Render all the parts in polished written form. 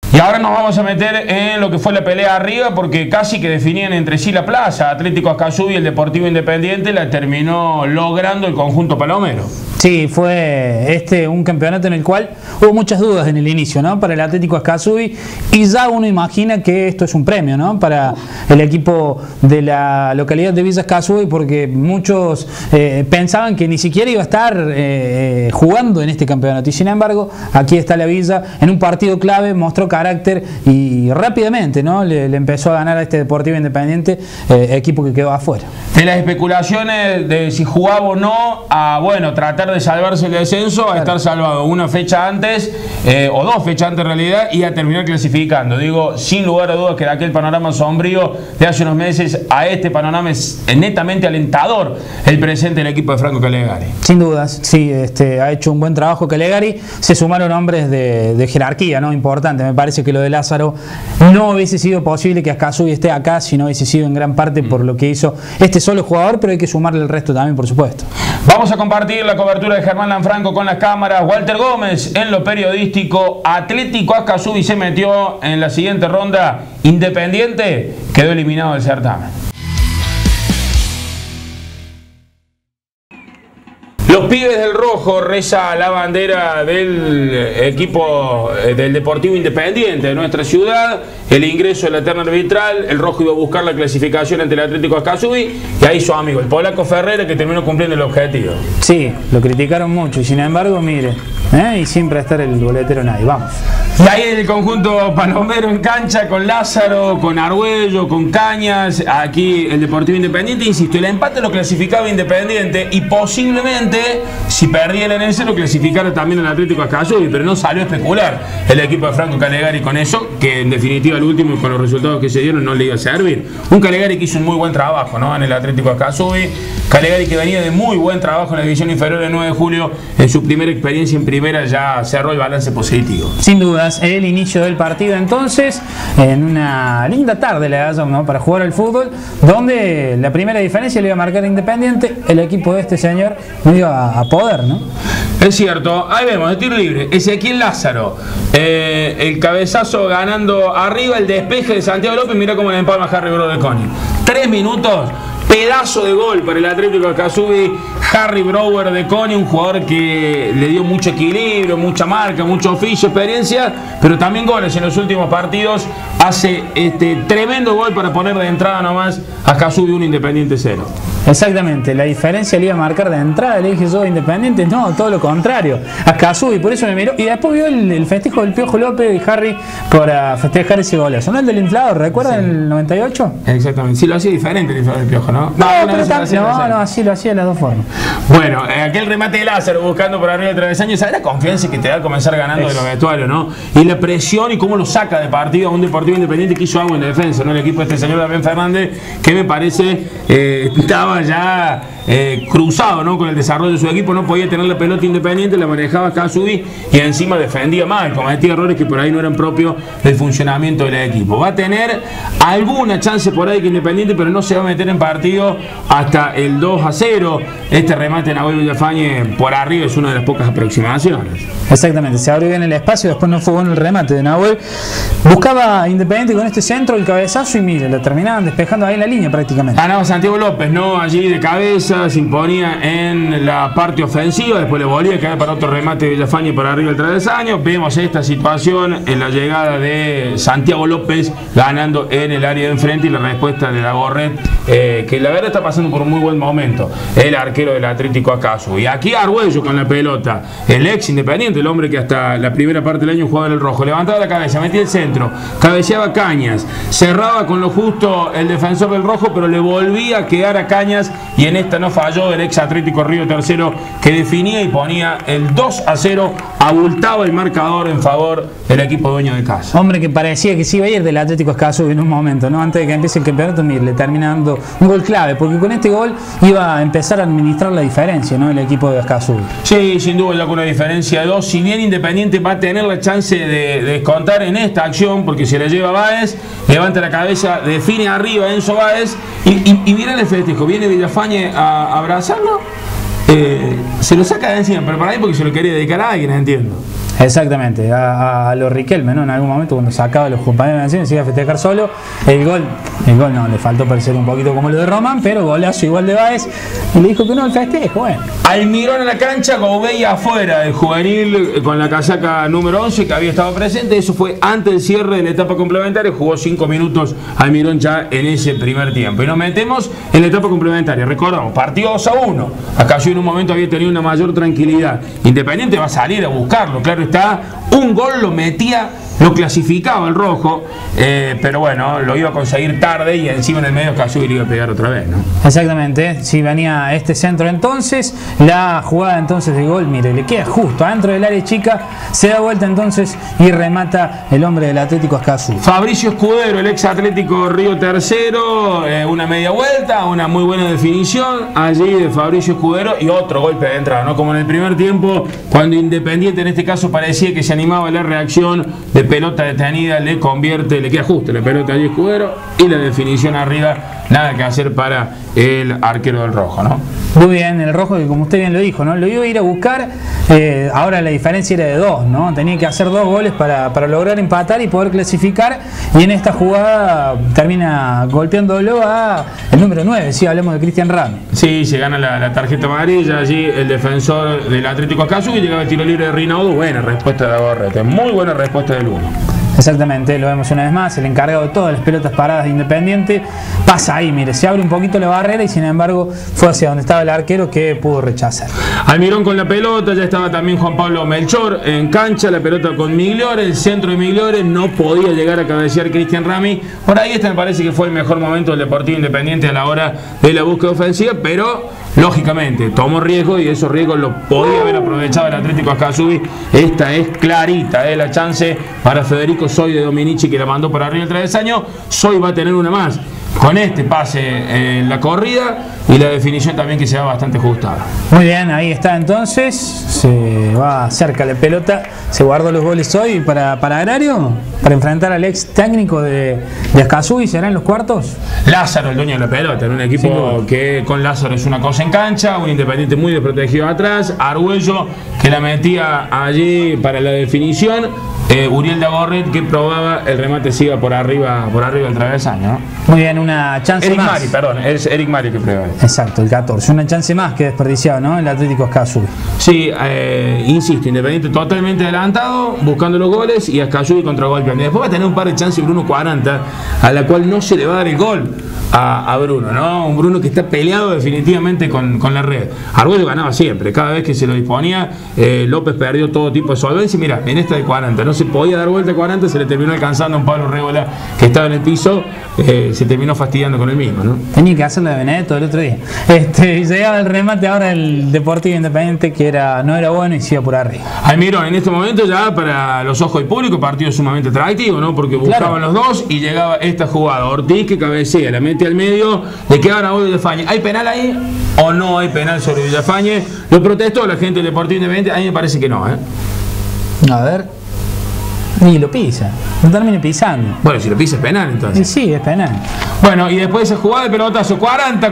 Y ahora nos vamos a meter en lo que fue la pelea arriba, porque casi que definían entre sí la plaza. Atlético Ascasubi y el Deportivo Independiente la terminó logrando el conjunto palomero. Sí, fue un campeonato en el cual hubo muchas dudas en el inicio, ¿no? Para el Atlético Ascasubi, y ya uno imagina que esto es un premio, ¿no? Para el equipo de la localidad de Villa Ascasubi, porque muchos pensaban que ni siquiera iba a estar jugando en este campeonato, y sin embargo aquí está la Villa en un partido clave, mostró carácter y rápidamente, ¿no? Le empezó a ganar a este Deportivo Independiente, equipo que quedó afuera. De las especulaciones de si jugaba o no, a bueno, tratar de salvarse el descenso, a estar salvado una fecha antes, o 2 fechas antes en realidad, y a terminar clasificando. Digo, sin lugar a dudas que de aquel panorama sombrío de hace unos meses a este panorama es netamente alentador el presente del equipo de Franco Calegari. Sin dudas, sí, ha hecho un buen trabajo Calegari. Se sumaron hombres de jerarquía, ¿no? Importante. Me parece que lo de Lázaro no hubiese sido posible que Ascasubi esté acá si no hubiese sido en gran parte por lo que hizo este solo jugador, pero hay que sumarle el resto también, por supuesto. Vamos a compartir la cobertura de Germán Lanfranco con las cámaras. Walter Gómez en lo periodístico. Atlético Ascasubi se metió en la siguiente ronda. Independiente quedó eliminado del certamen. Los pibes del rojo reza la bandera del equipo del Deportivo Independiente de nuestra ciudad. El ingreso de la terna arbitral, el rojo iba a buscar la clasificación ante el Atlético Ascasubi, y ahí su amigo, el polaco Ferreira, que terminó cumpliendo el objetivo. Sí, lo criticaron mucho y sin embargo, mire, y siempre a estar el boletero nadie. Vamos. Y ahí el conjunto palomero en cancha con Lázaro, con Arguello, con Cañas. Aquí el Deportivo Independiente, insisto, el empate lo clasificaba Independiente, y posiblemente si perdía el NS lo clasificara también el Atlético Ascasubi, pero no salió a especular el equipo de Franco Calegari con eso, que en definitiva el último, con los resultados que se dieron, no le iba a servir. Un Calegari que hizo un muy buen trabajo, ¿no? En el Atlético Ascasubi. Calegari que venía de muy buen trabajo en la división inferior el 9 de julio, en su primera experiencia en primera ya cerró el balance positivo. Sin dudas, el inicio del partido entonces, en una linda tarde le da, ¿no? Para jugar al fútbol, donde la primera diferencia le iba a marcar a Independiente, el equipo de este señor no iba a poder, ¿no? Es cierto, ahí vemos, de tiro libre, Ezequiel Lázaro, el cabezazo ganando arriba, el despeje de Santiago López, mira cómo le empalma Harry Brower de Coni. 3 minutos, pedazo de gol para el Atlético Ascasubi. Harry Brower de Coni, un jugador que le dio mucho equilibrio, mucha marca, mucho oficio, experiencia, pero también goles en los últimos partidos. Hace tremendo gol para poner de entrada nomás a Ascasubi 1, Independiente 0. Exactamente, la diferencia le iba a marcar de entrada, le dije yo Independiente, no, todo lo contrario, Ascasubi, por eso me miró, y después vio el festejo del Piojo López y Harry para festejar ese golazo, ¿no? El del inflado, ¿recuerdan? Sí. El 98? Exactamente, sí lo hacía diferente el inflado del Piojo, ¿no? No, así lo hacía de las dos formas. Bueno, aquel remate de Lázaro buscando por arriba del travesaño, esa es la confianza que te da al comenzar ganando de los vestuarios, ¿no? Y la presión y cómo lo saca de partido a un Deportivo Independiente que hizo algo en la defensa, ¿no? El equipo de este señor Damián Fernández, que me parece estaba ya cruzado, ¿no? Con el desarrollo de su equipo, no podía tener la pelota Independiente, la manejaba Ascasubi y encima defendía mal, cometía errores que por ahí no eran propios del funcionamiento del equipo. Va a tener alguna chance por ahí que Independiente, pero no se va a meter en partido hasta el 2-0. Este remate de Nahuel Villafañe por arriba es una de las pocas aproximaciones. Exactamente, se abrió bien el espacio, después no fue bueno el remate de Nahuel. Buscaba Independiente con este centro, el cabezazo, y mire, lo terminaban despejando ahí en la línea prácticamente. Ganaba Santiago López, ¿no? Allí de cabeza, se imponía en la parte ofensiva, después le volvía a quedar para otro remate de Villafañe por arriba del travesaño. Vemos esta situación en la llegada de Santiago López ganando en el área de enfrente, y la respuesta de Dagorret, que la verdad está pasando por un muy buen momento, el arquero del Atlético Ascasubi. Y aquí Arguello con la pelota, el ex Independiente, el hombre que hasta la primera parte del año jugaba en el rojo, levantaba la cabeza, metía el centro, cabeceaba Cañas, cerraba con lo justo el defensor del rojo, pero le volvía a quedar a Cañas, y en esta no falló el ex Atlético Río Tercero, que definía y ponía el 2-0, abultaba el marcador en favor del equipo dueño de casa. Hombre que parecía que se iba a ir del Atlético Ascasubi en un momento, ¿no? Antes de que empiece el campeonato, mire, le termina dando un gol clave, porque con este gol iba a empezar a administrar la diferencia, ¿no? El equipo de Ascasubi. Sí, sin duda, ya con una diferencia de 2. Si bien Independiente va a tener la chance de descontar en esta acción, porque se la lleva Báez, levanta la cabeza, define arriba Enzo Báez, y mira el festejo, viene Villafañe a abrazarlo, se lo saca de encima, pero para ahí porque se lo quería dedicar a alguien, entiendo. Exactamente, a los Riquelme, ¿no? En algún momento cuando sacaba a los compañeros de Nación se iba a festejar solo. El gol no, le faltó parecer un poquito como lo de Román, pero golazo igual de Báez. Y le dijo que no el festejo, bueno. Almirón en la cancha, Goubey afuera, el juvenil con la casaca número 11 que había estado presente. Eso fue antes del cierre de la etapa complementaria. Jugó 5 minutos Almirón ya en ese primer tiempo. Y nos metemos en la etapa complementaria. Recordamos, partido 2-1. Acá yo en un momento había tenido una mayor tranquilidad. Independiente va a salir a buscarlo, claro está. Un gol lo metía, lo clasificaba el rojo, pero bueno, lo iba a conseguir tarde y encima en el medio casi le iba a pegar otra vez, ¿no? Exactamente, si venía este centro entonces, la jugada entonces de gol, mire, le queda justo adentro del área chica, se da vuelta entonces y remata el hombre del Atlético Escazú. Fabricio Escudero, el ex Atlético Río Tercero, una media vuelta, una muy buena definición allí de Fabricio Escudero y otro golpe de entrada, ¿no? Como en el primer tiempo, cuando Independiente en este caso parecía que se animaba a la reacción de pelota detenida, le convierte, le queda justo la pelota allí Escudero y la definición arriba, nada que hacer para el arquero del rojo, ¿no? Muy bien, el rojo que como usted bien lo dijo, ¿no? Lo iba a ir a buscar, ahora la diferencia era de 2, ¿no? Tenía que hacer 2 goles para lograr empatar y poder clasificar, y en esta jugada termina golpeándolo a el número 9, sí, hablemos de Cristian Rami. Sí, se gana la tarjeta amarilla, allí el defensor del Atlético Escazú y llegaba el tiro libre de Rinaudo, buena respuesta de Agorrete, muy buena respuesta del 1. Exactamente, lo vemos una vez más, el encargado de todas las pelotas paradas de Independiente pasa ahí, mire, se abre un poquito la barrera y sin embargo fue hacia donde estaba el arquero que pudo rechazar. Almirón con la pelota, ya estaba también Juan Pablo Melchor en cancha, la pelota con Migliore, el centro de Migliore, no podía llegar a cabecear Cristian Rami, por ahí me parece que fue el mejor momento del Deportivo Independiente a la hora de la búsqueda ofensiva, pero lógicamente tomó riesgo y esos riesgos los podía haber aprovechado el Atlético Escazú. Esta es clarita, la chance para Federico Soy de Dominici que la mandó por arriba el travesaño. Soy va a tener una más con este pase en la corrida y la definición también que se va bastante ajustada. Muy bien, ahí está entonces, se va cerca la pelota, se guardó los goles hoy para Agrario, para enfrentar al ex técnico de Escazú y será en los cuartos. Lázaro, el dueño de la pelota, en un equipo que con Lázaro es una cosa en cancha, un Independiente muy desprotegido atrás, Argüello que la metía allí para la definición. Uriel de Agorret que probaba el remate siga por arriba del travesaño, ¿no? Muy bien, una chance Eric más. Mari, perdón, es Eric Mari que prueba. Exacto, el 14, una chance más que desperdiciado, ¿no? El Atlético Escazú. Sí, insisto, Independiente totalmente adelantado, buscando los goles y Escazú contragolpe. Después va a tener un par de chances Bruno 40, a la cual no se le va a dar el gol a Bruno, ¿no? Un Bruno que está peleado definitivamente con la red. Arguello ganaba siempre, cada vez que se lo disponía, López perdió todo tipo de solvencia. Mira, en esta de 40 no se podía dar vuelta a 40, se le terminó alcanzando a un Pablo Rébola que estaba en el piso, se terminó fastidiando con el mismo, ¿no? Tenía que hacerlo de Benedetto el otro día. Y llegaba el remate ahora el Deportivo Independiente que no era bueno y se iba por arriba. Almirón, en este momento ya para los ojos del público, partido sumamente atractivo, ¿no? Porque buscaban los dos y llegaba esta jugada. Ortiz que cabecea, la mete al medio, le quedaban a Villafañe. ¿Hay penal ahí o no hay penal sobre Villafañe? Lo protestó la gente del Deportivo Independiente, a mí me parece que no, A ver. Y lo pisa, no termine pisando. Bueno, si lo pisa es penal entonces. Sí, es penal. Bueno, y después de esa jugada de pelotazo, 40,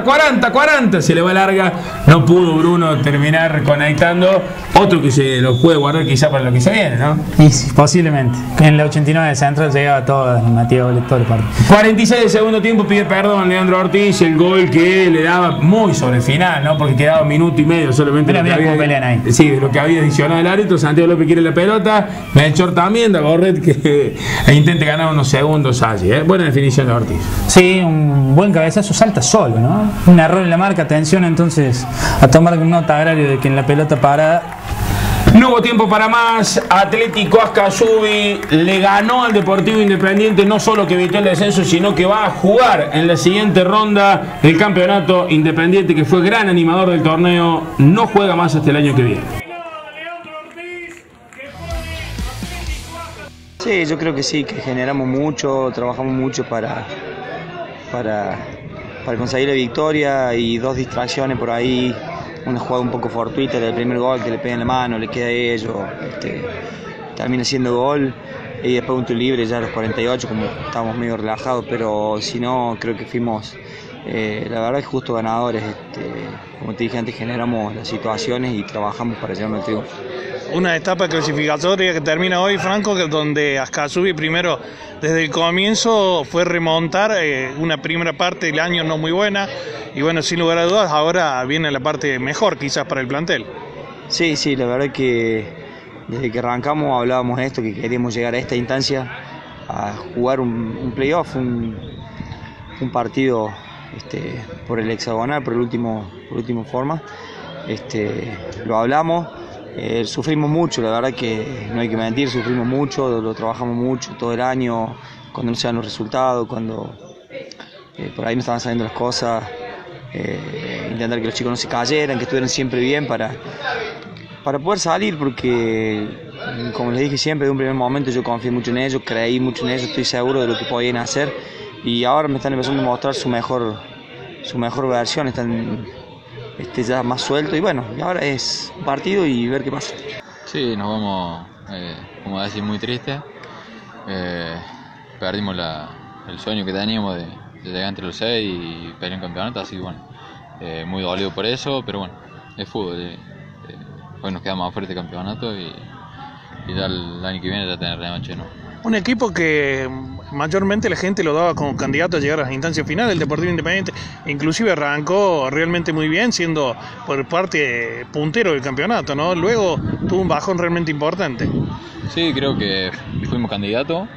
se le va larga, no pudo Bruno terminar conectando. Otro que se lo puede guardar quizá para lo que se viene, ¿no? Y sí, posiblemente. En la 89 de Central llegaba todo Matías Goles, todo el partido. 46 de segundo tiempo, pide perdón Leandro Ortiz, el gol que le daba muy sobre el final, ¿no? Porque quedaba un minuto y medio solamente. Pero mira cómo pelean ahí. Sí, de lo que había adicionado el árbitro. Santiago López quiere la pelota, Melchor también, de Agorret que intente ganar unos segundos allí, Buena definición de Ortiz. Sí, un buen cabezazo, salta solo, ¿no? Un error en la marca, atención entonces a tomar nota Agrario de que en la pelota parada. No hubo tiempo para más. Atlético Escazú le ganó al Deportivo Independiente, no solo que evitó el descenso, sino que va a jugar en la siguiente ronda del campeonato. Independiente, que fue gran animador del torneo, no juega más hasta el año que viene. Sí, yo creo que sí, que generamos mucho, trabajamos mucho para conseguir la victoria y 2 distracciones por ahí. Una jugada un poco fortuita del primer gol que le pega en la mano, le queda a ellos, termina siendo gol y después un tiro libre ya a los 48 como estábamos medio relajados, pero si no creo que fuimos la verdad es justo ganadores. Como te dije antes, generamos las situaciones y trabajamos para llevarnos el triunfo. una etapa clasificatoria que termina hoy, Franco, donde Ascasubi primero desde el comienzo fue remontar una primera parte del año no muy buena y bueno, sin lugar a dudas ahora viene la parte mejor quizás para el plantel. Sí, la verdad que desde que arrancamos hablábamos de esto, que queríamos llegar a esta instancia, a jugar un playoff, un partido por el hexagonal, por el último forma. Lo hablamos, sufrimos mucho, la verdad que no hay que mentir, sufrimos mucho, lo trabajamos mucho todo el año, cuando no se dan los resultados, cuando por ahí no estaban saliendo las cosas, intentar que los chicos no se cayeran, que estuvieran siempre bien para poder salir, porque como les dije siempre, de un primer momento yo confié mucho en ellos, creí mucho en ellos, estoy seguro de lo que podían hacer y ahora me están empezando a mostrar su mejor versión, están ya más sueltos y bueno, y ahora es un partido y ver qué pasa. Sí, nos vamos, como decir, muy tristes. Perdimos el sueño que teníamos de llegar entre los 6 y pelear en campeonato, así que bueno, muy dolido por eso, pero bueno, es fútbol. Hoy nos quedamos afuera de campeonato y ya el año que viene ya tener revanche, ¿no? Un equipo que mayormente la gente lo daba como candidato a llegar a las instancias finales, el Deportivo Independiente, inclusive arrancó realmente muy bien, siendo por parte puntero del campeonato, ¿no? Luego tuvo un bajón realmente importante. Sí, creo que fuimos candidatos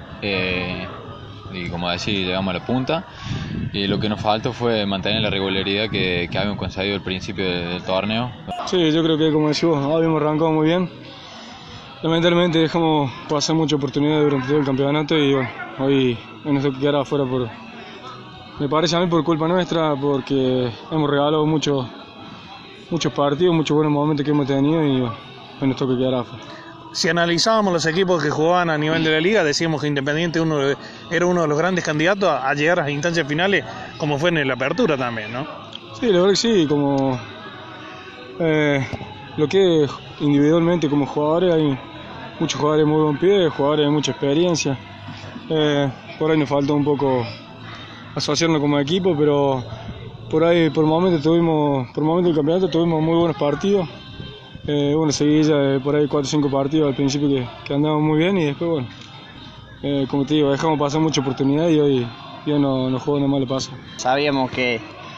y como decía, llegamos a la punta y lo que nos faltó fue mantener la regularidad que habíamos conseguido al principio del torneo. Sí, yo creo que como decís vos, habíamos arrancado muy bien. Lamentablemente dejamos pasar muchas oportunidades durante todo el campeonato y bueno, hoy nos toca quedar afuera me parece a mí por culpa nuestra, porque hemos regalado muchos partidos, muchos buenos momentos que hemos tenido y bueno, hoy nos toca quedar afuera. Si analizábamos los equipos que jugaban a nivel de la liga, decíamos que Independiente era uno de los grandes candidatos a llegar a las instancias finales, como fue en la apertura también, ¿no? Sí, la verdad que sí, como lo que es individualmente como jugadores, hay muchos jugadores muy buen pie, jugadores de mucha experiencia. Por ahí nos falta un poco asociarnos como equipo, pero por ahí por momentos del campeonato tuvimos muy buenos partidos. Una seguidilla de por ahí 4 o 5 partidos al principio que andaban muy bien y después bueno, como te digo, dejamos pasar mucha oportunidad y hoy no jugó una mala pasa. Sabíamos que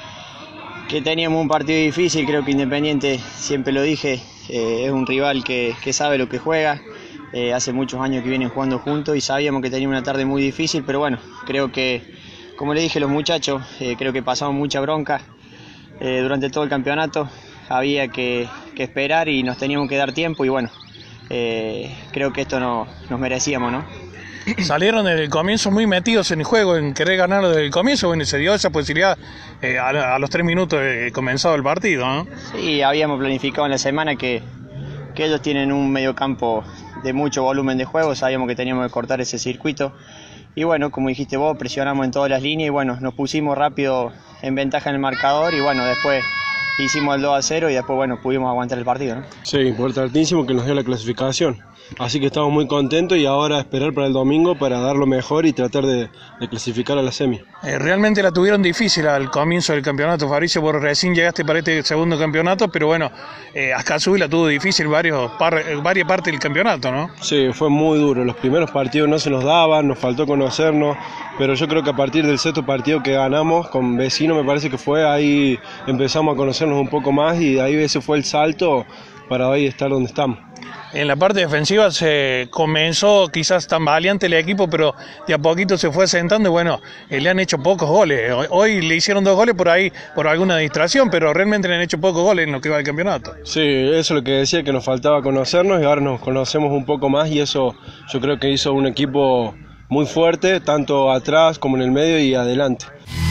teníamos un partido difícil, creo que Independiente, siempre lo dije, es un rival que sabe lo que juega, hace muchos años que vienen jugando juntos y sabíamos que tenía una tarde muy difícil, pero bueno, creo que, como le dije a los muchachos, creo que pasamos mucha bronca durante todo el campeonato, había que esperar y nos teníamos que dar tiempo y bueno, creo que esto nos merecíamos, ¿no? Salieron desde el comienzo muy metidos en el juego, en querer ganarlo desde el comienzo, bueno, y se dio esa posibilidad a los 3 minutos de comenzado el partido, ¿no? Sí, habíamos planificado en la semana que ellos tienen un mediocampo de mucho volumen de juego, sabíamos que teníamos que cortar ese circuito y bueno, como dijiste vos, presionamos en todas las líneas y bueno, nos pusimos rápido en ventaja en el marcador y bueno, después hicimos el 2-0 y después bueno, pudimos aguantar el partido, ¿no? Sí, importantísimo que nos dio la clasificación. Así que estamos muy contentos y ahora esperar para el domingo para dar lo mejor y tratar de clasificar a la semi. Realmente la tuvieron difícil al comienzo del campeonato, Fabricio, vos recién llegaste para este segundo campeonato, pero bueno, Ascasubi la tuvo difícil varias partes del campeonato, ¿no? Sí, fue muy duro, los primeros partidos no se nos daban, nos faltó conocernos, pero yo creo que a partir del 6º partido que ganamos con Vecino, me parece que fue ahí, empezamos a conocernos un poco más y ahí ese fue el salto para hoy estar donde estamos. En la parte defensiva se comenzó quizás tan valiente el equipo, pero de a poquito se fue sentando y bueno, le han hecho pocos goles. Hoy le hicieron 2 goles por ahí, por alguna distracción, pero realmente le han hecho pocos goles en lo que va del campeonato. Sí, eso es lo que decía, que nos faltaba conocernos y ahora nos conocemos un poco más y eso yo creo que hizo un equipo muy fuerte, tanto atrás como en el medio y adelante.